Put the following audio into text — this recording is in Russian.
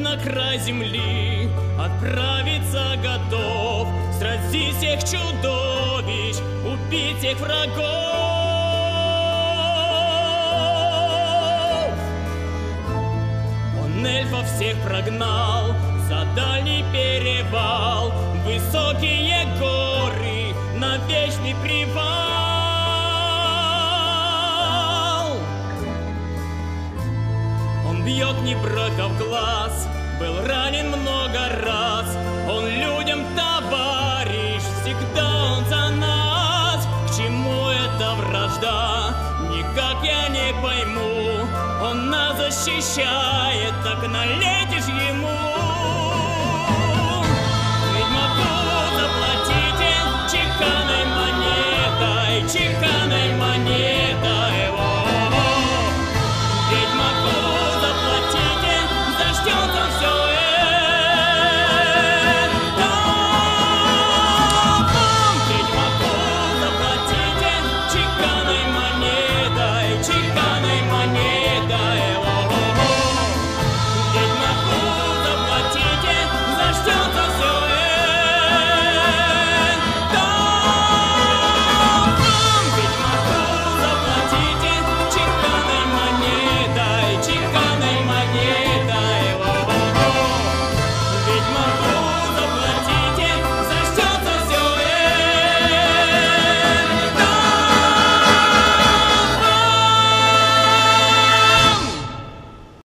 на край земли отправиться готов, сразить всех чудовищ, убить всех врагов. Он эльфов всех прогнал за дальний перевал, высокие горы на вечный привал. Он бьет Небраков глаз, был ранен много раз. Он людям товарищ, всегда он за нас. К чему эта вражда, никак я не пойму. Он нас защищает, так налетишь ему.